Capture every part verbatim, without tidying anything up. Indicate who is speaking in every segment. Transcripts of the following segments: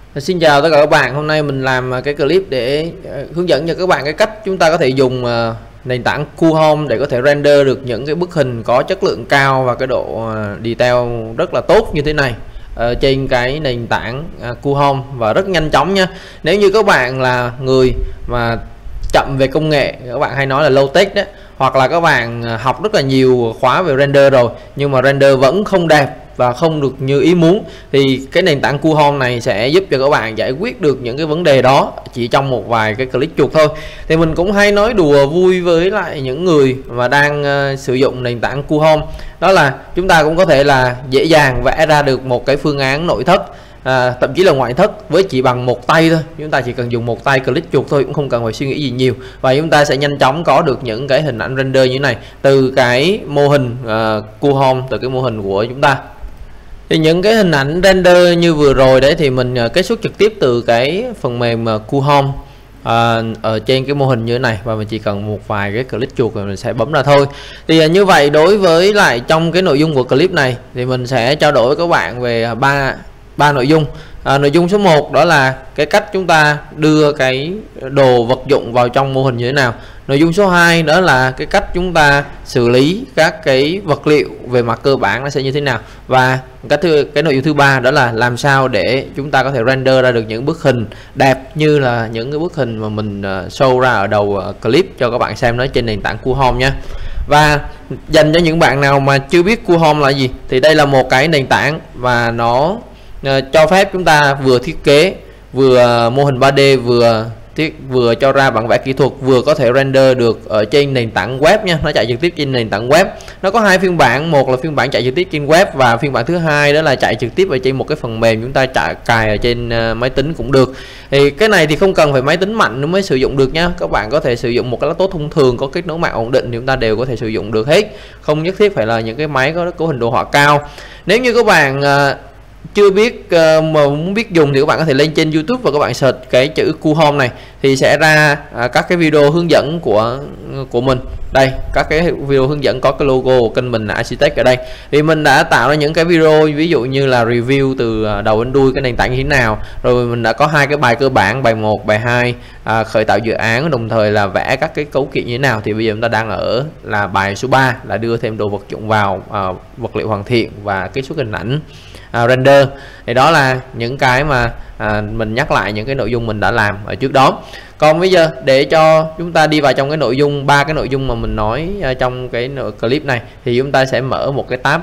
Speaker 1: Xin chào tất cả các bạn. Hôm nay mình làm cái clip để hướng dẫn cho các bạn cái cách chúng ta có thể dùng nền tảng Coolhome để có thể render được những cái bức hình có chất lượng cao và cái độ detail rất là tốt như thế này ở trên cái nền tảng Coolhome và rất nhanh chóng nha. Nếu như các bạn là người mà chậm về công nghệ, các bạn hay nói là low tech đấy, hoặc là các bạn học rất là nhiều khóa về render rồi nhưng mà render vẫn không đẹp và không được như ý muốn, thì cái nền tảng Coolhome này sẽ giúp cho các bạn giải quyết được những cái vấn đề đó chỉ trong một vài cái click chuột thôi. Thì mình cũng hay nói đùa vui với lại những người mà đang uh, sử dụng nền tảng Coolhome, đó là chúng ta cũng có thể là dễ dàng vẽ ra được một cái phương án nội thất, À, thậm chí là ngoại thất với chỉ bằng một tay thôi. Chúng ta chỉ cần dùng một tay click chuột thôi, cũng không cần phải suy nghĩ gì nhiều, và chúng ta sẽ nhanh chóng có được những cái hình ảnh render như thế này từ cái mô hình uh, Coolhome, từ cái mô hình của chúng ta. Thì những cái hình ảnh render như vừa rồi đấy thì mình uh, kết xuất trực tiếp từ cái phần mềm uh, Coolhome À, ở trên cái mô hình như thế này, và mình chỉ cần một vài cái click chuột rồi mình sẽ bấm ra thôi. Thì à, như vậy đối với lại trong cái nội dung của clip này thì mình sẽ trao đổi với các bạn về ba ba nội dung. À, nội dung số một đó là cái cách chúng ta đưa cái đồ vật dụng vào trong mô hình như thế nào. Nội dung số hai đó là cái cách chúng ta xử lý các cái vật liệu về mặt cơ bản nó sẽ như thế nào. Và cái thứ cái nội dung thứ ba đó là làm sao để chúng ta có thể render ra được những bức hình đẹp như là những cái bức hình mà mình uh, show ra ở đầu uh, clip cho các bạn xem nó trên nền tảng Coolhome nha. Và dành cho những bạn nào mà chưa biết Coolhome là gì thì đây là một cái nền tảng và nó uh, cho phép chúng ta vừa thiết kế, vừa mô hình ba D, vừa thiết vừa cho ra bản vẽ kỹ thuật, vừa có thể render được ở trên nền tảng web nha. Nó chạy trực tiếp trên nền tảng web. Nó có hai phiên bản, một là phiên bản chạy trực tiếp trên web, và phiên bản thứ hai đó là chạy trực tiếp ở trên một cái phần mềm chúng ta chạy cài ở trên uh, máy tính cũng được. Thì cái này thì không cần phải máy tính mạnh nó mới sử dụng được nha. Các bạn có thể sử dụng một cái laptop thông thường có kết nối mạng ổn định thì chúng ta đều có thể sử dụng được hết, không nhất thiết phải là những cái máy có cấu hình đồ họa cao. Nếu như các bạn uh, chưa biết uh, mà muốn biết dùng thì các bạn có thể lên trên YouTube và các bạn search cái chữ Coolhome này thì sẽ ra uh, các cái video hướng dẫn của của mình. Đây, các cái video hướng dẫn có cái logo của kênh mình là Architect ở đây. Thì mình đã tạo ra những cái video ví dụ như là review từ đầu đến đuôi cái nền tảng như thế nào. Rồi mình đã có hai cái bài cơ bản, bài một, bài hai, uh, khởi tạo dự án, đồng thời là vẽ các cái cấu kiện như thế nào. Thì bây giờ chúng ta đang ở là bài số ba là đưa thêm đồ vật dụng vào, uh, vật liệu hoàn thiện và kết xuất hình ảnh À, render. Thì đó là những cái mà à, mình nhắc lại những cái nội dung mình đã làm ở trước đó. Còn bây giờ để cho chúng ta đi vào trong cái nội dung, ba cái nội dung mà mình nói à, trong cái clip này, thì chúng ta sẽ mở một cái tab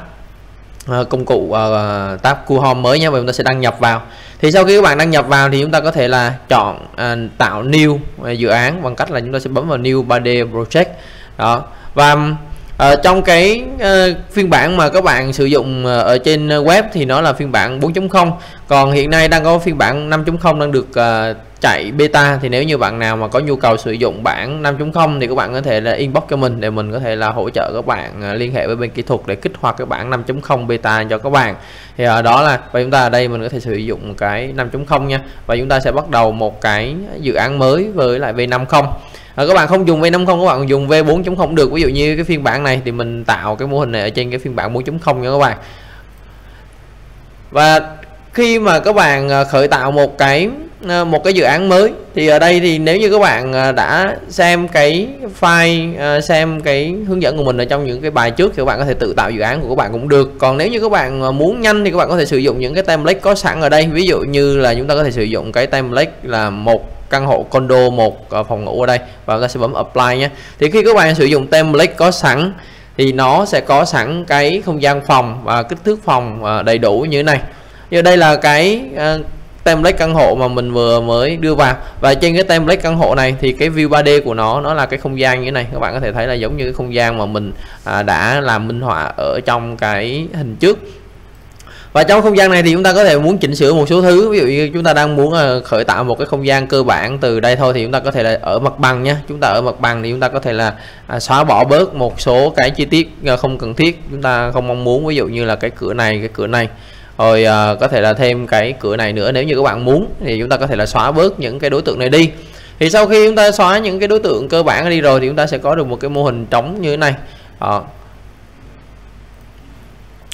Speaker 1: à, công cụ à, tab Coolhome mới nhé, và chúng ta sẽ đăng nhập vào. Thì sau khi các bạn đăng nhập vào thì chúng ta có thể là chọn à, tạo new à, dự án bằng cách là chúng ta sẽ bấm vào new ba D project đó. Và Ờ, trong cái uh, phiên bản mà các bạn sử dụng uh, ở trên web thì nó là phiên bản bốn chấm không, còn hiện nay đang có phiên bản năm chấm không đang được uh, chạy beta. Thì nếu như bạn nào mà có nhu cầu sử dụng bản năm chấm không thì các bạn có thể là inbox cho mình để mình có thể là hỗ trợ các bạn uh, liên hệ với bên kỹ thuật để kích hoạt cái bản năm chấm không beta cho các bạn. Thì ở uh, đó là và chúng ta ở đây mình có thể sử dụng cái năm chấm không nha, và chúng ta sẽ bắt đầu một cái dự án mới với lại V năm không. À, các bạn không dùng V năm không, các bạn dùng V bốn chấm không được. Ví dụ như cái phiên bản này thì mình tạo cái mô hình này ở trên cái phiên bản bốn chấm không nha các bạn. Và khi mà các bạn khởi tạo một cái một cái dự án mới thì ở đây thì nếu như các bạn đã xem cái file, xem cái hướng dẫn của mình ở trong những cái bài trước thì các bạn có thể tự tạo dự án của các bạn cũng được. Còn nếu như các bạn muốn nhanh thì các bạn có thể sử dụng những cái template có sẵn ở đây. Ví dụ như là chúng ta có thể sử dụng cái template là một căn hộ condo, một phòng ngủ ở đây, và chúng ta sẽ bấm apply nhé. Thì khi các bạn sử dụng template có sẵn thì nó sẽ có sẵn cái không gian phòng và kích thước phòng đầy đủ như thế này. Như đây là cái uh, template căn hộ mà mình vừa mới đưa vào, và trên cái template căn hộ này thì cái view ba D của nó nó là cái không gian như thế này. Các bạn có thể thấy là giống như cái không gian mà mình uh, đã làm minh họa ở trong cái hình trước. Và trong không gian này thì chúng ta có thể muốn chỉnh sửa một số thứ. Ví dụ như chúng ta đang muốn uh, khởi tạo một cái không gian cơ bản từ đây thôi thì chúng ta có thể là ở mặt bằng nhé. Chúng ta ở mặt bằng thì chúng ta có thể là uh, xóa bỏ bớt một số cái chi tiết uh, không cần thiết, chúng ta không mong muốn. Ví dụ như là cái cửa này, cái cửa này, rồi uh, có thể là thêm cái cửa này nữa. Nếu như các bạn muốn thì chúng ta có thể là xóa bớt những cái đối tượng này đi. Thì sau khi chúng ta xóa những cái đối tượng cơ bản đi rồi thì chúng ta sẽ có được một cái mô hình trống như thế này. uh,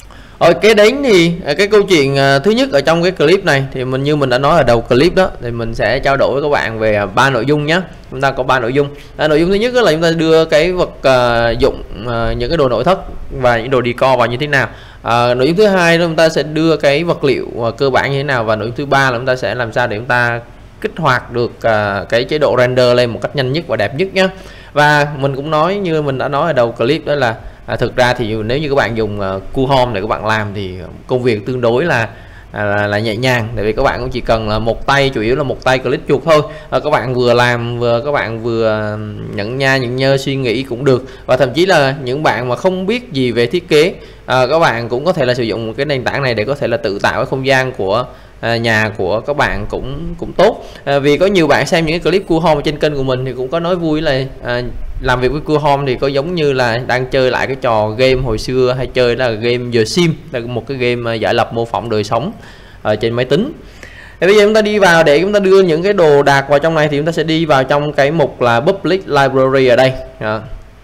Speaker 1: Rồi kế đến thì cái câu chuyện thứ nhất ở trong cái clip này thì mình như mình đã nói ở đầu clip đó, thì mình sẽ trao đổi với các bạn về ba nội dung nhé. Chúng ta có ba nội dung. À, nội dung thứ nhất là chúng ta đưa cái vật uh, dụng uh, những cái đồ nội thất và những đồ decor vào như thế nào. À, nội dung thứ hai là chúng ta sẽ đưa cái vật liệu uh, cơ bản như thế nào, và nội dung thứ ba là chúng ta sẽ làm sao để chúng ta kích hoạt được uh, cái chế độ render lên một cách nhanh nhất và đẹp nhất nhé. Và mình cũng nói như mình đã nói ở đầu clip đó là À, thực ra thì nếu như các bạn dùng uh, Coolhome để các bạn làm thì công việc tương đối là à, là, là nhẹ nhàng, tại vì các bạn cũng chỉ cần là một tay, chủ yếu là một tay click chuột thôi. À, các bạn vừa làm vừa các bạn vừa nhận nha nhận nhơ suy nghĩ cũng được, và thậm chí là những bạn mà không biết gì về thiết kế, à, các bạn cũng có thể là sử dụng một cái nền tảng này để có thể là tự tạo cái không gian của À, nhà của các bạn cũng cũng tốt. À, vì có nhiều bạn xem những cái clip Coolhome trên kênh của mình thì cũng có nói vui là à, làm việc với Coolhome thì có giống như là đang chơi lại cái trò game hồi xưa hay chơi là game The Sims, là một cái game giả lập mô phỏng đời sống ở trên máy tính. Thì bây giờ chúng ta đi vào để chúng ta đưa những cái đồ đạc vào trong này, thì chúng ta sẽ đi vào trong cái mục là Public Library ở đây. À.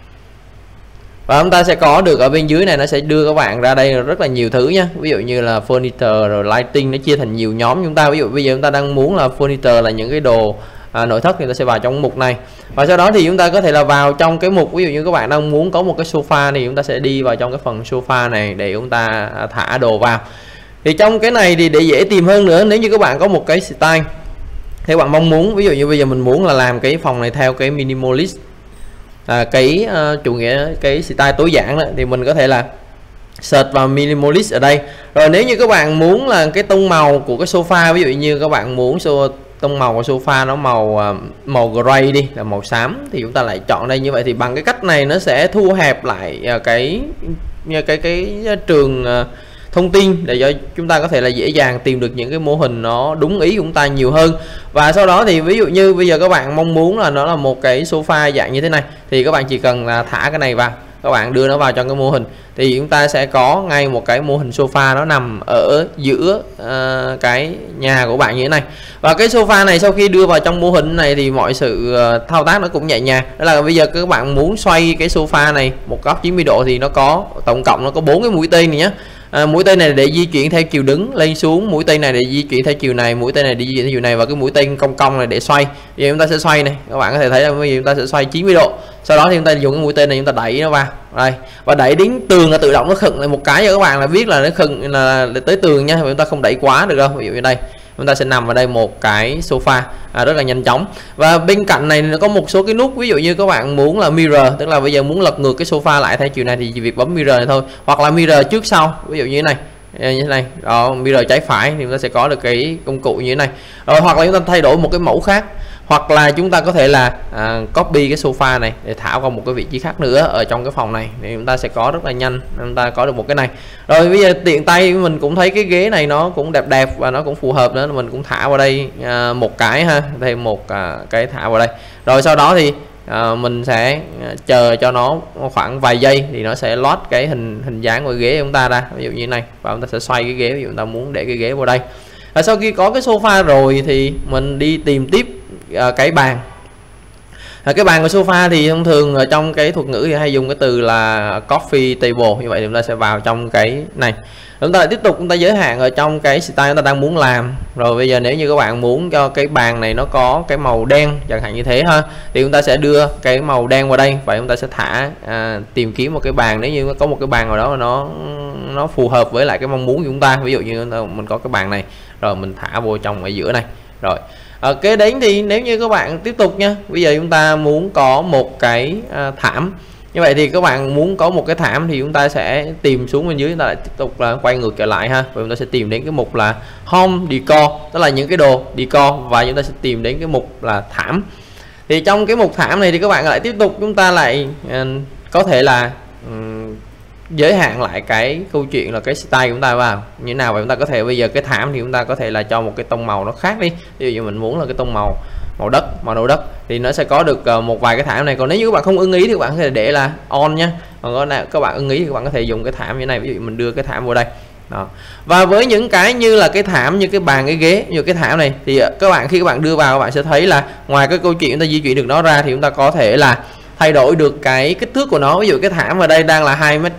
Speaker 1: Và chúng ta sẽ có được ở bên dưới này, nó sẽ đưa các bạn ra đây rất là nhiều thứ nhé. Ví dụ như là furniture rồi lighting, nó chia thành nhiều nhóm chúng ta. Ví dụ bây giờ chúng ta đang muốn là furniture là những cái đồ à, nội thất thì ta sẽ vào trong mục này. Và sau đó thì chúng ta có thể là vào trong cái mục, ví dụ như các bạn đang muốn có một cái sofa thì chúng ta sẽ đi vào trong cái phần sofa này để chúng ta thả đồ vào. Thì trong cái này thì để dễ tìm hơn nữa, nếu như các bạn có một cái style thì các bạn mong muốn, ví dụ như bây giờ mình muốn là làm cái phòng này theo cái minimalist, À, cái uh, chủ nghĩa cái style tối giản đó, thì mình có thể là search vào minimalist ở đây. Rồi nếu như các bạn muốn là cái tông màu của cái sofa, ví dụ như các bạn muốn so, tông màu của sofa nó màu uh, màu gray đi, là màu xám, thì chúng ta lại chọn đây. Như vậy thì bằng cái cách này nó sẽ thu hẹp lại uh, cái cái cái, cái trường uh, thông tin để cho chúng ta có thể là dễ dàng tìm được những cái mô hình nó đúng ý của chúng ta nhiều hơn. Và sau đó thì ví dụ như bây giờ các bạn mong muốn là nó là một cái sofa dạng như thế này, thì các bạn chỉ cần là thả cái này vào, các bạn đưa nó vào trong cái mô hình, thì chúng ta sẽ có ngay một cái mô hình sofa nó nằm ở giữa uh, cái nhà của bạn như thế này. Và cái sofa này sau khi đưa vào trong mô hình này thì mọi sự uh, thao tác nó cũng nhẹ nhàng. Đó là bây giờ các bạn muốn xoay cái sofa này một góc chín mươi độ thì nó có tổng cộng nó có bốn cái mũi tên này nhé. À, mũi tên này để di chuyển theo chiều đứng lên xuống, mũi tên này để di chuyển theo chiều này, mũi tên này để di chuyển theo chiều này, và cái mũi tên cong cong này để xoay. Giờ chúng ta sẽ xoay này, các bạn có thể thấy là bây giờ chúng ta sẽ xoay chín mươi độ. Sau đó thì chúng ta dùng cái mũi tên này chúng ta đẩy nó vào đây, và đẩy đến tường là tự động nó khựng lại một cái cho các bạn là biết là nó khựng là tới tường nha. Chúng ta không đẩy quá được đâu. Ví dụ như đây chúng ta sẽ nằm ở đây một cái sofa à, rất là nhanh chóng. Và bên cạnh này nó có một số cái nút, ví dụ như các bạn muốn là mirror, tức là bây giờ muốn lật ngược cái sofa lại theo chiều này thì chỉ việc bấm mirror này thôi, hoặc là mirror trước sau, ví dụ như thế này như thế này đó, mirror trái phải thì chúng ta sẽ có được cái công cụ như thế này. Rồi hoặc là chúng ta thay đổi một cái mẫu khác, hoặc là chúng ta có thể là à, copy cái sofa này để thả qua một cái vị trí khác nữa ở trong cái phòng này, thì chúng ta sẽ có rất là nhanh, chúng ta có được một cái này. Rồi bây giờ tiện tay mình cũng thấy cái ghế này nó cũng đẹp đẹp và nó cũng phù hợp nữa, mình cũng thả vào đây à, một cái ha, thêm một à, cái thả vào đây. Rồi sau đó thì à, mình sẽ chờ cho nó khoảng vài giây thì nó sẽ load cái hình hình dáng của ghế của chúng ta ra, ví dụ như thế này, và chúng ta sẽ xoay cái ghế, ví dụ chúng ta muốn để cái ghế vào đây. Và sau khi có cái sofa rồi thì mình đi tìm tiếp à, cái bàn. À, cái bàn của sofa thì thông thường ở trong cái thuật ngữ thì hay dùng cái từ là coffee table. Như vậy thì chúng ta sẽ vào trong cái này, chúng ta lại tiếp tục chúng ta giới hạn ở trong cái style chúng ta đang muốn làm. Rồi bây giờ nếu như các bạn muốn cho cái bàn này nó có cái màu đen chẳng hạn như thế ha, thì chúng ta sẽ đưa cái màu đen vào đây, và chúng ta sẽ thả à, tìm kiếm một cái bàn, nếu như có một cái bàn nào đó mà nó nó phù hợp với lại cái mong muốn của chúng ta. Ví dụ như mình có cái bàn này, rồi mình thả vô trong ở giữa này. Rồi ở kế đến thì nếu như các bạn tiếp tục nha, bây giờ chúng ta muốn có một cái à, thảm. Như vậy thì các bạn muốn có một cái thảm thì chúng ta sẽ tìm xuống bên dưới, chúng ta lại tiếp tục là quay ngược trở lại ha, và chúng ta sẽ tìm đến cái mục là home decor, tức là những cái đồ decor, và chúng ta sẽ tìm đến cái mục là thảm. Thì trong cái mục thảm này thì các bạn lại tiếp tục chúng ta lại uh, có thể là um, giới hạn lại cái câu chuyện là cái style của chúng ta vào như thế nào. Và chúng ta có thể bây giờ cái thảm thì chúng ta có thể là cho một cái tông màu nó khác đi, ví dụ như mình muốn là cái tông màu màu đất, màu nâu đất, thì nó sẽ có được uh, một vài cái thảm này. Còn nếu như các bạn không ưng ý thì các bạn có thể để là on nha, còn có nào các bạn ưng ý thì các bạn có thể dùng cái thảm như thế này, ví dụ mình đưa cái thảm vào đây đó. Và với những cái như là cái thảm, như cái bàn, cái ghế, như cái thảm này thì các bạn khi các bạn đưa vào, các bạn sẽ thấy là ngoài cái câu chuyện chúng ta di chuyển được nó ra thì chúng ta có thể là thay đổi được cái kích thước của nó. Ví dụ cái thảm ở đây đang là hai mét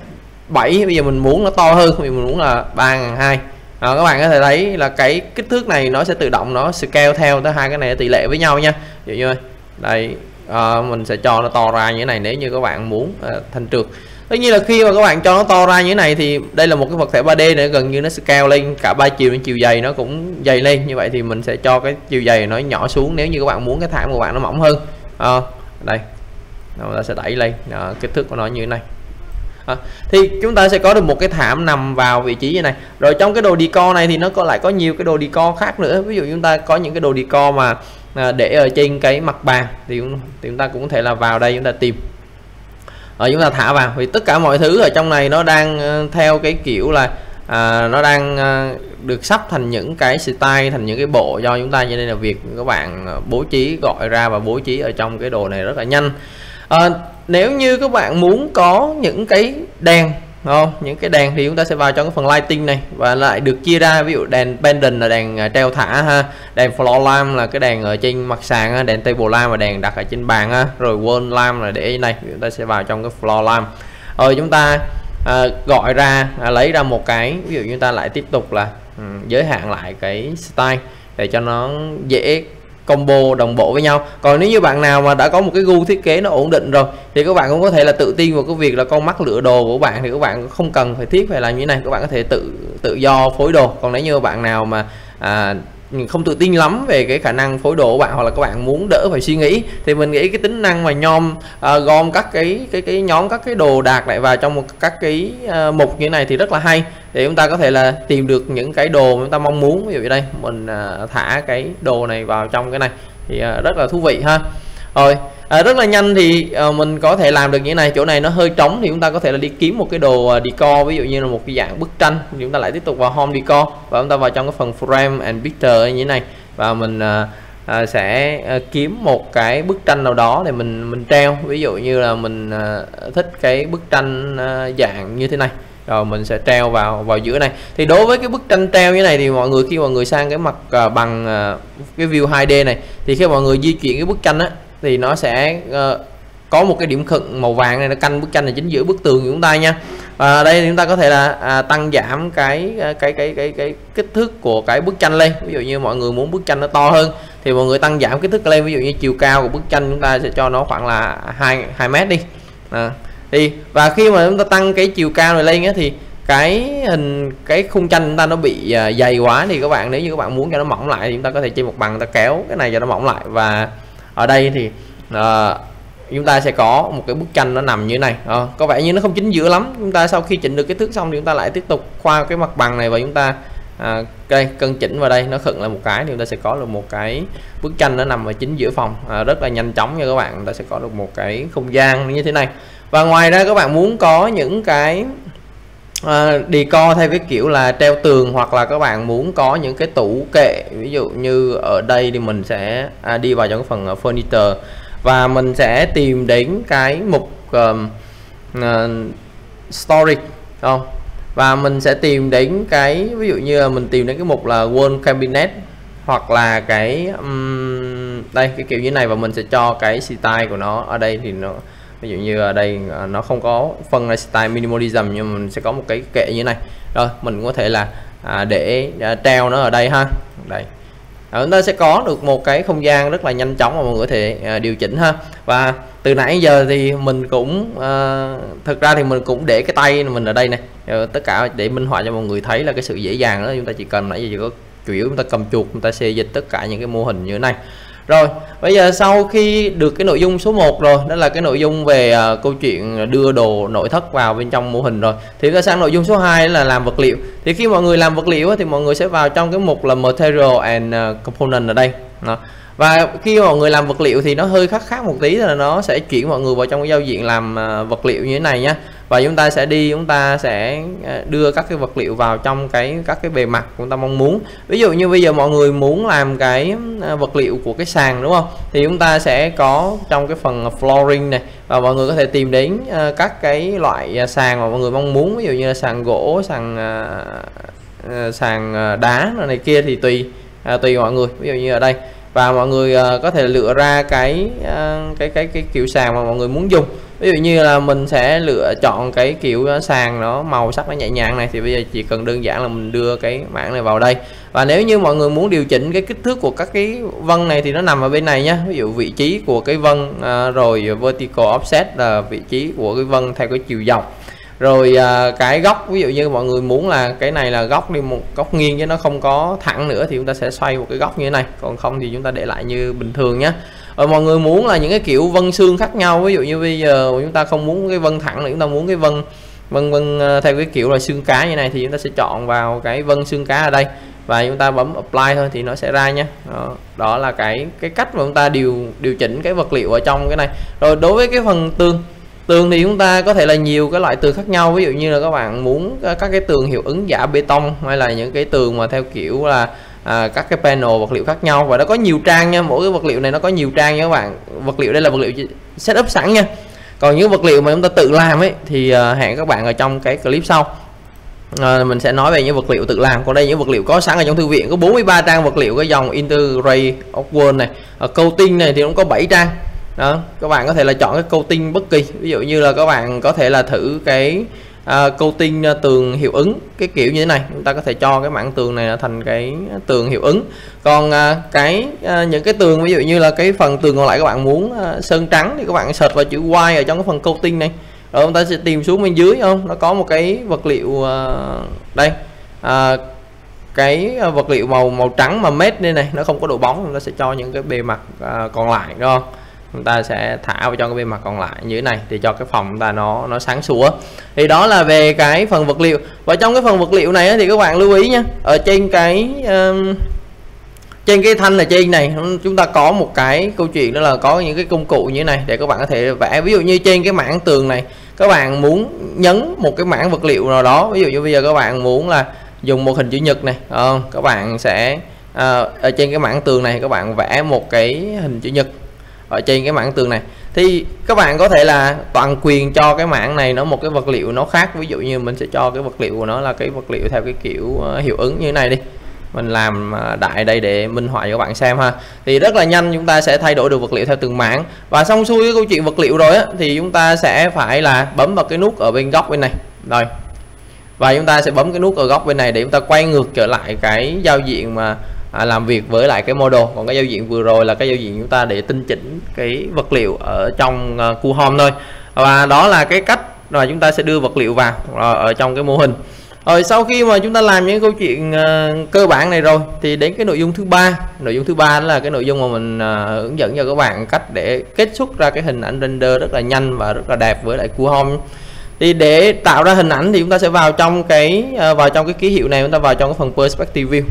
Speaker 1: bảy, bây giờ mình muốn nó to hơn, mình muốn là ba nghìn hai trăm. À, các bạn có thể thấy là cái kích thước này nó sẽ tự động nó scale theo tới hai cái này tỷ lệ với nhau nha. Ví dụ như đây à, mình sẽ cho nó to ra như thế này nếu như các bạn muốn à, thành trượt. Tất nhiên là khi mà các bạn cho nó to ra như thế này thì đây là một cái vật thể ba D để gần như nó scale lên cả ba chiều nên chiều dày nó cũng dày lên. Như vậy thì mình sẽ cho cái chiều dày nó nhỏ xuống nếu như các bạn muốn cái thảm của bạn nó mỏng hơn. À, đây chúng ta sẽ đẩy lên à, kích thước của nó như thế này. À, thì chúng ta sẽ có được một cái thảm nằm vào vị trí như này. Rồi trong cái đồ decor này thì nó có lại có nhiều cái đồ decor khác nữa. Ví dụ chúng ta có những cái đồ decor mà à, để ở trên cái mặt bàn thì, thì chúng ta cũng có thể là vào đây chúng ta tìm. Rồi chúng ta thả vào vì tất cả mọi thứ ở trong này nó đang uh, theo cái kiểu là à, nó đang uh, được sắp thành những cái style, thành những cái bộ do chúng ta, cho nên là việc các bạn uh, bố trí gọi ra và bố trí ở trong cái đồ này rất là nhanh. À, nếu như các bạn muốn có những cái đèn không, những cái đèn thì chúng ta sẽ vào trong cái phần lighting này và lại được chia ra, ví dụ đèn pendant là đèn treo thả ha, đèn floor lamp là cái đèn ở trên mặt sàn ha, đèn table lamp là đèn đặt ở trên bàn ha, rồi wall lamp là để này, chúng ta sẽ vào trong cái floor lamp. Rồi chúng ta à, gọi ra à, lấy ra một cái, ví dụ chúng ta lại tiếp tục là um, giới hạn lại cái style để cho nó dễ combo đồng bộ với nhau. Còn nếu như bạn nào mà đã có một cái gu thiết kế nó ổn định rồi thì các bạn cũng có thể là tự tin vào cái việc là con mắt lựa đồ của bạn, thì các bạn không cần phải thiết phải làm như thế này, các bạn có thể tự tự do phối đồ. Còn nếu như bạn nào mà à, không tự tin lắm về cái khả năng phối đồ của bạn, hoặc là các bạn muốn đỡ phải suy nghĩ, thì mình nghĩ cái tính năng mà nhom à, gom các cái cái cái nhóm các cái đồ đạc lại vào trong một các cái à, mục như thế này thì rất là hay, để chúng ta có thể là tìm được những cái đồ mà chúng ta mong muốn. Ví dụ như đây mình à, thả cái đồ này vào trong cái này thì à, rất là thú vị ha. Rồi à, rất là nhanh thì à, mình có thể làm được như thế này. Chỗ này nó hơi trống thì chúng ta có thể là đi kiếm một cái đồ à, decor, ví dụ như là một cái dạng bức tranh, thì chúng ta lại tiếp tục vào home decor và chúng ta vào trong cái phần frame and picture như thế này, và mình à, à, sẽ à, kiếm một cái bức tranh nào đó để mình mình treo. Ví dụ như là mình à, thích cái bức tranh à, dạng như thế này, rồi mình sẽ treo vào vào giữa này. Thì đối với cái bức tranh treo như này thì mọi người khi mọi người sang cái mặt à, bằng à, cái view hai D này, thì khi mọi người di chuyển cái bức tranh á thì nó sẽ uh, có một cái điểm khựng màu vàng này, nó canh bức tranh này chính giữa bức tường của chúng ta nha. Và đây chúng ta có thể là à, tăng giảm cái cái, cái cái cái cái kích thước của cái bức tranh lên. Ví dụ như mọi người muốn bức tranh nó to hơn thì mọi người tăng giảm kích thước lên. Ví dụ như chiều cao của bức tranh chúng ta sẽ cho nó khoảng là hai hai mét đi. À, thì và khi mà chúng ta tăng cái chiều cao này lên á, thì cái hình cái khung tranh chúng ta nó bị uh, dày quá, thì các bạn nếu như các bạn muốn cho nó mỏng lại thì chúng ta có thể trên một bằng ta kéo cái này cho nó mỏng lại. Và ở đây thì uh, chúng ta sẽ có một cái bức tranh nó nằm như thế này. uh, có vẻ như nó không chính giữa lắm. Chúng ta sau khi chỉnh được kích thước xong thì chúng ta lại tiếp tục khoa cái mặt bằng này và chúng ta uh, đây cân chỉnh vào đây, nó khựng lại một cái thì chúng ta sẽ có được một cái bức tranh nó nằm ở chính giữa phòng. uh, rất là nhanh chóng nha các bạn. Chúng ta sẽ có được một cái không gian như thế này. Và ngoài ra các bạn muốn có những cái À, decor theo cái kiểu là treo tường, hoặc là các bạn muốn có những cái tủ kệ, ví dụ như ở đây thì mình sẽ à, đi vào trong cái phần uh, furniture và mình sẽ tìm đến cái mục um, uh, storage không, và mình sẽ tìm đến cái ví dụ như là mình tìm đến cái mục là wall cabinet, hoặc là cái um, đây cái kiểu như này, và mình sẽ cho cái style của nó ở đây thì nó ví dụ như ở đây nó không có phân là style minimalism, nhưng mình sẽ có một cái kệ như thế này. Rồi mình cũng có thể là à, để à, treo nó ở đây ha. Đây à, chúng ta sẽ có được một cái không gian rất là nhanh chóng mà mọi người có thể à, điều chỉnh ha. Và từ nãy giờ thì mình cũng à, thực ra thì mình cũng để cái tay mình ở đây này, à, tất cả để minh họa cho mọi người thấy là cái sự dễ dàng đó. Chúng ta chỉ cần nãy giờ chỉ có chủ yếu chúng ta cầm chuột, chúng ta xê dịch tất cả những cái mô hình như thế này. Rồi bây giờ sau khi được cái nội dung số một rồi, đó là cái nội dung về uh, câu chuyện đưa đồ nội thất vào bên trong mô hình rồi, thì chúng ta sang nội dung số hai là làm vật liệu. Thì khi mọi người làm vật liệu thì mọi người sẽ vào trong cái mục là Material and uh, Component ở đây đó. Và khi mọi người làm vật liệu thì nó hơi khác khác một tí, là nó sẽ chuyển mọi người vào trong cái giao diện làm uh, vật liệu như thế này nhé. Và chúng ta sẽ đi, chúng ta sẽ đưa các cái vật liệu vào trong cái các cái bề mặt chúng ta mong muốn. Ví dụ như bây giờ mọi người muốn làm cái vật liệu của cái sàn đúng không, thì chúng ta sẽ có trong cái phần flooring này, và mọi người có thể tìm đến các cái loại sàn mà mọi người mong muốn. Ví dụ như là sàn gỗ, sàn sàn đá này kia thì tùy tùy mọi người. Ví dụ như ở đây, và mọi người uh, có thể lựa ra cái uh, cái cái cái kiểu sàn mà mọi người muốn dùng. Ví dụ như là mình sẽ lựa chọn cái kiểu sàn nó màu sắc nó nhẹ nhàng này, thì bây giờ chỉ cần đơn giản là mình đưa cái mảng này vào đây. Và nếu như mọi người muốn điều chỉnh cái kích thước của các cái vân này thì nó nằm ở bên này nhé. Ví dụ vị trí của cái vân, à, rồi vertical offset là vị trí của cái vân theo cái chiều dọc. Rồi à, cái góc, ví dụ như mọi người muốn là cái này là góc đi một góc nghiêng chứ nó không có thẳng nữa thì chúng ta sẽ xoay một cái góc như thế này, còn không thì chúng ta để lại như bình thường nhé. Rồi mọi người muốn là những cái kiểu vân xương khác nhau, ví dụ như bây giờ chúng ta không muốn cái vân thẳng nữa, chúng ta muốn cái vân vân vân theo cái kiểu là xương cá như này thì chúng ta sẽ chọn vào cái vân xương cá ở đây và chúng ta bấm apply thôi thì nó sẽ ra nhé. Đó, đó là cái cái cách mà chúng ta điều điều chỉnh cái vật liệu ở trong cái này. Rồi đối với cái phần tường tường thì chúng ta có thể là nhiều cái loại tường khác nhau, ví dụ như là các bạn muốn các cái tường hiệu ứng giả bê tông hay là những cái tường mà theo kiểu là à, các cái panel vật liệu khác nhau, và nó có nhiều trang nha, mỗi cái vật liệu này nó có nhiều trang nha các bạn. Vật liệu đây là vật liệu setup sẵn nha, còn những vật liệu mà chúng ta tự làm ấy thì uh, hẹn các bạn ở trong cái clip sau. À, mình sẽ nói về những vật liệu tự làm. Còn đây những vật liệu có sẵn ở trong thư viện có bốn mươi ba trang vật liệu cái dòng Integrate Oakwood này. Ở coating này thì cũng có bảy trang. Đó, các bạn có thể là chọn cái coating bất kỳ, ví dụ như là các bạn có thể là thử cái uh, coating uh, tường hiệu ứng cái kiểu như thế này, chúng ta có thể cho cái mảng tường này thành cái tường hiệu ứng. Còn uh, cái uh, những cái tường ví dụ như là cái phần tường còn lại các bạn muốn uh, sơn trắng thì các bạn search vào chữ Y ở trong cái phần coating này, rồi chúng ta sẽ tìm xuống bên dưới, không nó có một cái vật liệu uh, đây uh, cái vật liệu màu màu trắng mà matte đây này, nó không có độ bóng, chúng ta sẽ cho những cái bề mặt uh, còn lại, đúng không? Chúng ta sẽ thả vào trong cái bề mặt còn lại như thế này thì cho cái phòng chúng ta nó nó sáng sủa. Thì đó là về cái phần vật liệu. Và trong cái phần vật liệu này thì các bạn lưu ý nha, ở trên cái um, trên cái thanh là trên này chúng ta có một cái câu chuyện đó là có những cái công cụ như thế này để các bạn có thể vẽ. Ví dụ như trên cái mảng tường này các bạn muốn nhấn một cái mảng vật liệu nào đó, ví dụ như bây giờ các bạn muốn là dùng một hình chữ nhật này, không? Các bạn sẽ à, ở trên cái mảng tường này các bạn vẽ một cái hình chữ nhật ở trên cái mảng tường này, thì các bạn có thể là toàn quyền cho cái mảng này nó một cái vật liệu nó khác. Ví dụ như mình sẽ cho cái vật liệu của nó là cái vật liệu theo cái kiểu uh, hiệu ứng như thế này đi, mình làm uh, đại đây để minh họa cho các bạn xem ha. Thì rất là nhanh chúng ta sẽ thay đổi được vật liệu theo từng mảng. Và xong xuôi cái câu chuyện vật liệu rồi á thì chúng ta sẽ phải là bấm vào cái nút ở bên góc bên này rồi, và chúng ta sẽ bấm cái nút ở góc bên này để chúng ta quay ngược trở lại cái giao diện mà À, làm việc với lại cái model. Còn cái giao diện vừa rồi là cái giao diện chúng ta để tinh chỉnh cái vật liệu ở trong uh, khu home thôi. Và đó là cái cách mà chúng ta sẽ đưa vật liệu vào uh, ở trong cái mô hình. Rồi sau khi mà chúng ta làm những câu chuyện uh, cơ bản này rồi thì đến cái nội dung thứ ba. Nội dung thứ ba đó là cái nội dung mà mình uh, hướng dẫn cho các bạn cách để kết xuất ra cái hình ảnh render rất là nhanh và rất là đẹp với lại khu home. Thì để tạo ra hình ảnh thì chúng ta sẽ vào trong cái uh, vào trong cái ký hiệu này, chúng ta vào trong cái phần perspective view.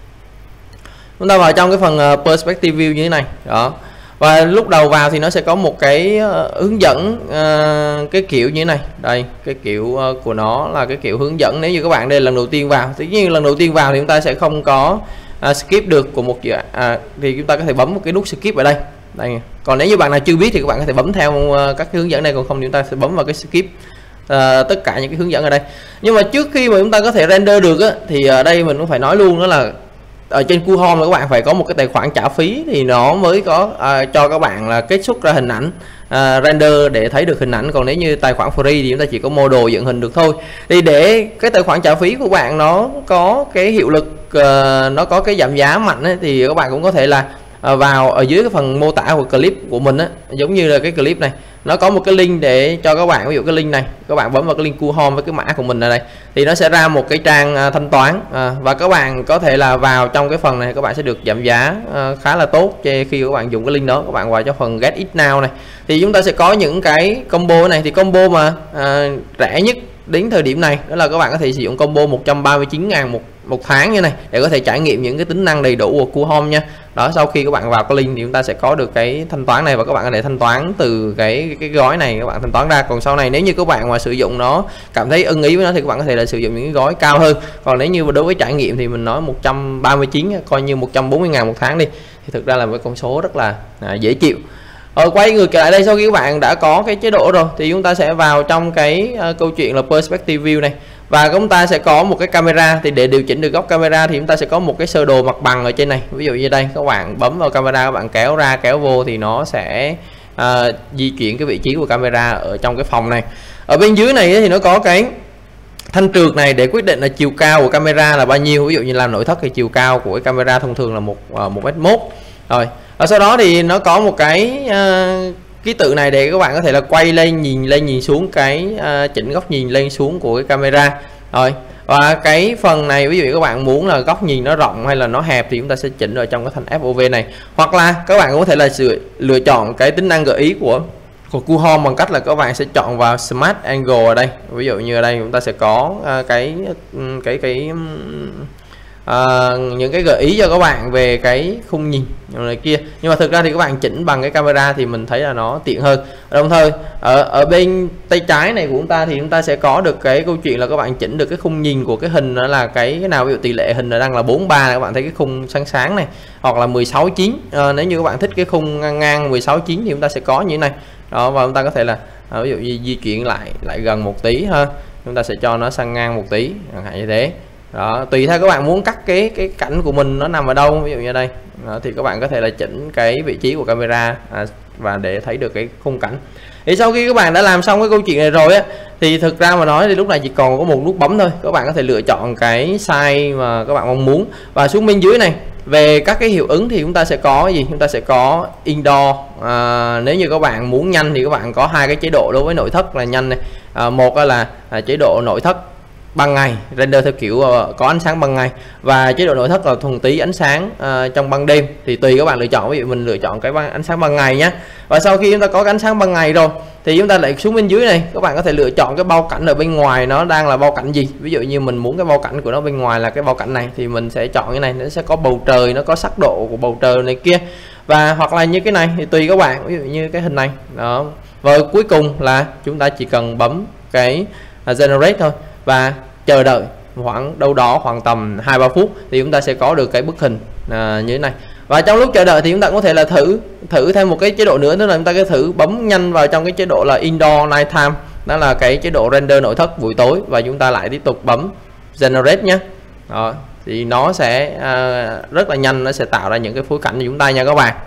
Speaker 1: Chúng ta vào trong cái phần uh, perspective view như thế này đó, và lúc đầu vào thì nó sẽ có một cái uh, hướng dẫn uh, cái kiểu như thế này. Đây cái kiểu uh, của nó là cái kiểu hướng dẫn. Nếu như các bạn đây lần đầu tiên vào, tất nhiên lần đầu tiên vào thì chúng ta sẽ không có uh, skip được của một dự à, thì chúng ta có thể bấm một cái nút skip ở đây. Đây, còn nếu như bạn nào chưa biết thì các bạn có thể bấm theo uh, các cái hướng dẫn này, còn không thì chúng ta sẽ bấm vào cái skip uh, tất cả những cái hướng dẫn ở đây. Nhưng mà trước khi mà chúng ta có thể render được á, thì ở đây mình cũng phải nói luôn đó là ở trên Cool Home là các bạn phải có một cái tài khoản trả phí thì nó mới có à, cho các bạn là kết xuất ra hình ảnh à, render để thấy được hình ảnh. Còn nếu như tài khoản free thì chúng ta chỉ có model dựng hình được thôi. Thì để cái tài khoản trả phí của bạn nó có cái hiệu lực, uh, nó có cái giảm giá mạnh ấy, thì các bạn cũng có thể là uh, vào ở dưới cái phần mô tả của clip của mình á, giống như là cái clip này nó có một cái link để cho các bạn. Ví dụ cái link này các bạn bấm vào cái link Cool Home với cái mã của mình ở đây thì nó sẽ ra một cái trang uh, thanh toán uh, và các bạn có thể là vào trong cái phần này các bạn sẽ được giảm giá uh, khá là tốt khi các bạn dùng cái link đó. Các bạn vào cho phần Get It Now này thì chúng ta sẽ có những cái combo này. Thì combo mà uh, rẻ nhất đến thời điểm này đó là các bạn có thể sử dụng combo một trăm ba mươi chín ngàn một một tháng như này để có thể trải nghiệm những cái tính năng đầy đủ của Cool Home nha. Đó, sau khi các bạn vào cái link thì chúng ta sẽ có được cái thanh toán này và các bạn có thể thanh toán từ cái cái gói này các bạn thanh toán ra. Còn sau này nếu như các bạn mà sử dụng nó cảm thấy ưng ý với nó thì các bạn có thể là sử dụng những cái gói cao hơn. Còn nếu như đối với trải nghiệm thì mình nói một trăm ba mươi chín coi như một trăm bốn mươi ngàn một tháng đi thì thực ra là một con số rất là à, dễ chịu. Rồi quay ngược lại đây, sau khi các bạn đã có cái chế độ rồi thì chúng ta sẽ vào trong cái uh, câu chuyện là perspective view này và chúng ta sẽ có một cái camera. Thì để điều chỉnh được góc camera thì chúng ta sẽ có một cái sơ đồ mặt bằng ở trên này. Ví dụ như đây các bạn bấm vào camera, các bạn kéo ra kéo vô thì nó sẽ à, di chuyển cái vị trí của camera ở trong cái phòng này. Ở bên dưới này thì nó có cái thanh trượt này để quyết định là chiều cao của camera là bao nhiêu. Ví dụ như làm nội thất thì chiều cao của cái camera thông thường là một một mét mốt rồi. Và sau đó thì nó có một cái uh, ký tự này để các bạn có thể là quay lên nhìn lên nhìn xuống cái uh, chỉnh góc nhìn lên xuống của cái camera rồi. Và cái phần này ví dụ các bạn muốn là góc nhìn nó rộng hay là nó hẹp thì chúng ta sẽ chỉnh ở trong cái thanh ép ô vê này, hoặc là các bạn cũng có thể là sự lựa chọn cái tính năng gợi ý của của Coolhome bằng cách là các bạn sẽ chọn vào Smart Angle ở đây. Ví dụ như ở đây chúng ta sẽ có uh, cái cái cái uh, những cái gợi ý cho các bạn về cái khung nhìn này kia, nhưng mà thực ra thì các bạn chỉnh bằng cái camera thì mình thấy là nó tiện hơn. Đồng thời ở ở bên tay trái này của chúng ta thì chúng ta sẽ có được cái câu chuyện là các bạn chỉnh được cái khung nhìn của cái hình, đó là cái cái nào. Ví dụ tỷ lệ hình đang là bốn ba, các bạn thấy cái khung sáng sáng này, hoặc là mười sáu chín. Uh, nếu như các bạn thích cái khung ngang ngang mười sáu chín thì chúng ta sẽ có như thế này đó, và chúng ta có thể là uh, ví dụ như di chuyển lại lại gần một tí ha, chúng ta sẽ cho nó sang ngang một tí chẳng hạn như thế đó. Tùy theo các bạn muốn cắt cái cái cảnh của mình nó nằm ở đâu, ví dụ như đây đó, thì các bạn có thể là chỉnh cái vị trí của camera à, và để thấy được cái khung cảnh. Thì sau khi các bạn đã làm xong cái câu chuyện này rồi á, thì thực ra mà nói thì lúc này chỉ còn có một nút bấm thôi. Các bạn có thể lựa chọn cái size mà các bạn mong muốn, và xuống bên dưới này về các cái hiệu ứng thì chúng ta sẽ có gì, chúng ta sẽ có indoor. À, nếu như các bạn muốn nhanh thì các bạn có hai cái chế độ đối với nội thất là nhanh này. À, một là à, chế độ nội thất ban ngày, render theo kiểu uh, có ánh sáng ban ngày, và chế độ nội thất là thuần túy ánh sáng uh, trong ban đêm, thì tùy các bạn lựa chọn. Ví dụ mình lựa chọn cái ban, ánh sáng ban ngày nhé. Và sau khi chúng ta có cái ánh sáng ban ngày rồi thì chúng ta lại xuống bên dưới này, các bạn có thể lựa chọn cái bao cảnh ở bên ngoài nó đang là bao cảnh gì. Ví dụ như mình muốn cái bao cảnh của nó bên ngoài là cái bao cảnh này thì mình sẽ chọn cái này, nó sẽ có bầu trời, nó có sắc độ của bầu trời này kia. Và hoặc là như cái này thì tùy các bạn, ví dụ như cái hình này đó. Và cuối cùng là chúng ta chỉ cần bấm cái uh, generate thôi và chờ đợi khoảng đâu đó khoảng tầm hai ba phút thì chúng ta sẽ có được cái bức hình à, như thế này. Và trong lúc chờ đợi thì chúng ta có thể là thử thử thêm một cái chế độ nữa, tức là chúng ta có thử bấm nhanh vào trong cái chế độ là indoor nighttime, đó là cái chế độ render nội thất buổi tối, và chúng ta lại tiếp tục bấm generate nhé. Đó, thì nó sẽ à, rất là nhanh, nó sẽ tạo ra những cái phối cảnh cho chúng ta nha các bạn.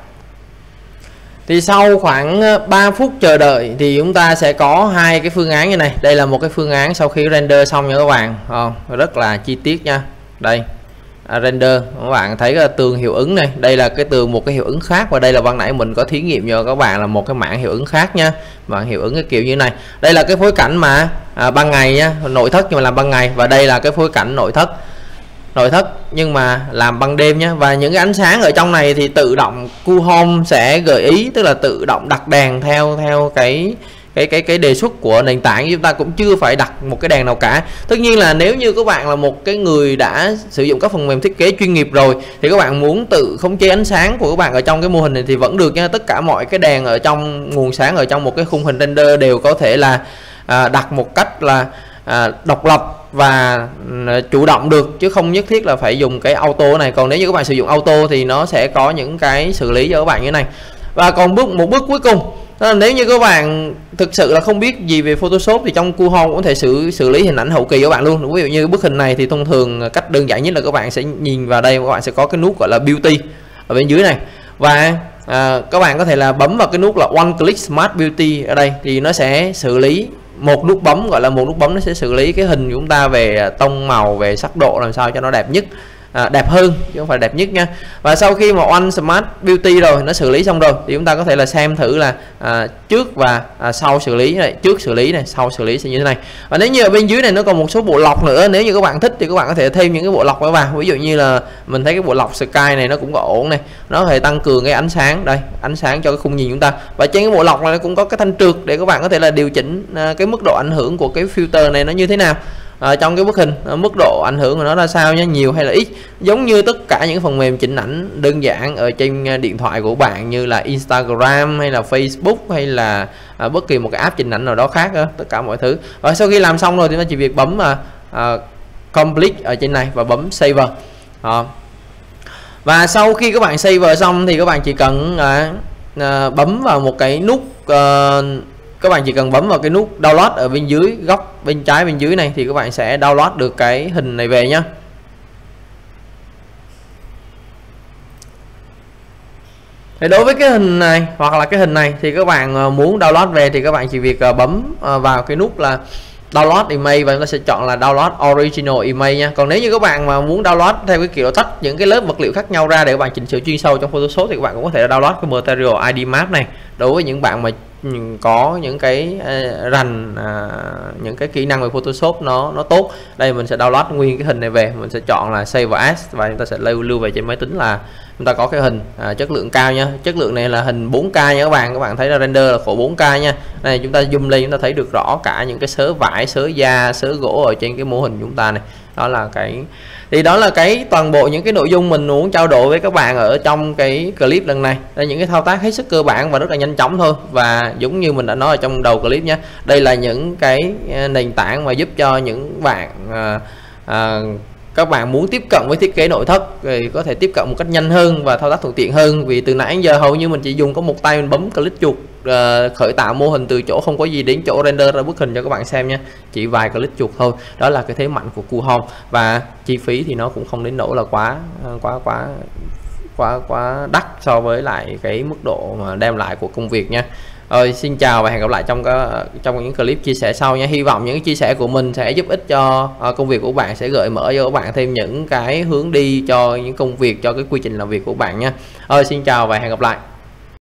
Speaker 1: Thì sau khoảng ba phút chờ đợi thì chúng ta sẽ có hai cái phương án như này. Đây là một cái phương án sau khi render xong nha các bạn, oh, rất là chi tiết nha. Đây à, render, các bạn thấy cái tường hiệu ứng này, đây là cái tường một cái hiệu ứng khác, và đây là ban nãy mình có thí nghiệm cho các bạn là một cái mảng hiệu ứng khác nha, mảng hiệu ứng cái kiểu như này. Đây là cái phối cảnh mà à, ban ngày nha, nội thất nhưng mà làm ban ngày, và đây là cái phối cảnh nội thất nội thất nhưng mà làm ban đêm nhé. Và những cái ánh sáng ở trong này thì tự động Coolhome sẽ gợi ý, tức là tự động đặt đèn theo theo cái cái cái cái đề xuất của nền tảng. Chúng ta cũng chưa phải đặt một cái đèn nào cả. Tất nhiên là nếu như các bạn là một cái người đã sử dụng các phần mềm thiết kế chuyên nghiệp rồi thì các bạn muốn tự khống chế ánh sáng của các bạn ở trong cái mô hình này thì vẫn được nha. Tất cả mọi cái đèn ở trong nguồn sáng ở trong một cái khung hình render đều có thể là à, đặt một cách là à, độc lập và chủ động được, chứ không nhất thiết là phải dùng cái auto này. Còn nếu như các bạn sử dụng auto thì nó sẽ có những cái xử lý cho các bạn như thế này. Và còn bước một bước cuối cùng, đó là nếu như các bạn thực sự là không biết gì về Photoshop thì trong Coolhome cũng có thể xử xử lý hình ảnh hậu kỳ của bạn luôn. Ví dụ như bức hình này thì thông thường cách đơn giản nhất là các bạn sẽ nhìn vào đây, các bạn sẽ có cái nút gọi là Beauty ở bên dưới này, và à, các bạn có thể là bấm vào cái nút là One Click Smart Beauty ở đây, thì nó sẽ xử lý một nút bấm, gọi là một nút bấm nó sẽ xử lý cái hình của chúng ta về tông màu, về sắc độ làm sao cho nó đẹp nhất, à, đẹp hơn chứ không phải đẹp nhất nha. Và sau khi mà One Smart Beauty rồi nó xử lý xong rồi thì chúng ta có thể là xem thử là à, trước và à, sau xử lý này, trước xử lý này, sau xử lý sẽ như thế này. Và nếu như ở bên dưới này nó còn một số bộ lọc nữa, nếu như các bạn thích thì các bạn có thể thêm những cái bộ lọc vào. Ví dụ như là mình thấy cái bộ lọc Sky này nó cũng có ổn này, nó có thể tăng cường cái ánh sáng, đây ánh sáng cho cái khung nhìn chúng ta. Và trên cái bộ lọc này nó cũng có cái thanh trượt để các bạn có thể là điều chỉnh à, cái mức độ ảnh hưởng của cái filter này nó như thế nào. À, trong cái bức hình à, mức độ ảnh hưởng của nó ra sao nhé, nhiều hay là ít, giống như tất cả những phần mềm chỉnh ảnh đơn giản ở trên điện thoại của bạn như là Instagram hay là Facebook hay là à, bất kỳ một cái app chỉnh ảnh nào đó khác đó, tất cả mọi thứ. Và sau khi làm xong rồi thì nó chỉ việc bấm à, à, complete ở trên này và bấm save. À. Và sau khi các bạn save xong thì các bạn chỉ cần à, à, bấm vào một cái nút à, các bạn chỉ cần bấm vào cái nút download ở bên dưới góc bên trái bên dưới này thì các bạn sẽ download được cái hình này về nhá. Thì đối với cái hình này hoặc là cái hình này thì các bạn muốn download về thì các bạn chỉ việc bấm vào cái nút là download image và chúng ta sẽ chọn là download original image nha. Còn nếu như các bạn mà muốn download theo cái kiểu tách những cái lớp vật liệu khác nhau ra để các bạn chỉnh sửa chuyên sâu trong Photoshop thì các bạn cũng có thể download cái Material i đê Map này. Đối với những bạn mà có những cái uh, rành uh, những cái kỹ năng về Photoshop nó nó tốt, đây mình sẽ download nguyên cái hình này về, mình sẽ chọn là Save as và chúng ta sẽ lưu lưu về trên máy tính là chúng ta có cái hình à, chất lượng cao nha. Chất lượng này là hình bốn K nha các bạn. Các bạn thấy là render là khổ bốn K nha. Này chúng ta zoom lên chúng ta thấy được rõ cả những cái sớ vải, sớ da, sớ gỗ ở trên cái mô hình chúng ta này. Đó là cái thì đó là cái toàn bộ những cái nội dung mình muốn trao đổi với các bạn ở trong cái clip lần này. Đây những cái thao tác hết sức cơ bản và rất là nhanh chóng thôi, và giống như mình đã nói ở trong đầu clip nhé, đây là những cái nền tảng mà giúp cho những bạn à, à, các bạn muốn tiếp cận với thiết kế nội thất thì có thể tiếp cận một cách nhanh hơn và thao tác thuận tiện hơn. Vì từ nãy đến giờ hầu như mình chỉ dùng có một tay mình bấm click chuột uh, khởi tạo mô hình từ chỗ không có gì đến chỗ render ra bức hình cho các bạn xem nha, chỉ vài click chuột thôi. Đó là cái thế mạnh của Coolhome, và chi phí thì nó cũng không đến nỗi là quá quá quá quá quá đắt so với lại cái mức độ mà đem lại của công việc nha. Rồi, xin chào và hẹn gặp lại trong cái, trong những clip chia sẻ sau nha. Hy vọng những chia sẻ của mình sẽ giúp ích cho uh, công việc của bạn, sẽ gợi mở cho các bạn thêm những cái hướng đi cho những công việc, cho cái quy trình làm việc của bạn nha. Rồi, xin chào và hẹn gặp lại.